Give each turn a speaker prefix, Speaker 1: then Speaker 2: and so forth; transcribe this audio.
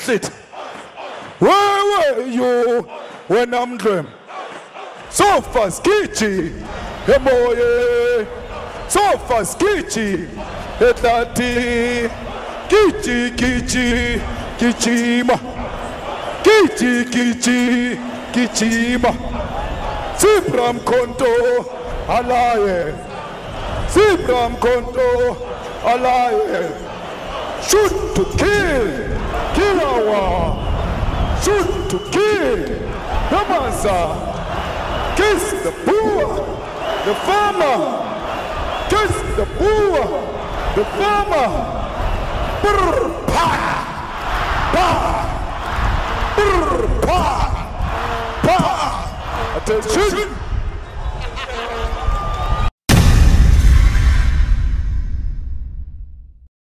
Speaker 1: it. Where were you when I'm dream? So fast, Kichi, hey boy, so fast, Kichi, hey daddy, Kichi, Kichi, Kichima, Kichi, Kichi, Kichima, Sibram Konto, Alaye, Sibram Konto, Alaye, shoot to kill, Kilawa, shoot to kill, Namasa. Kiss the poor, the farmer. Kiss the poor, the farmer. Brr, pa, pa, brr, pa, pa. Attention.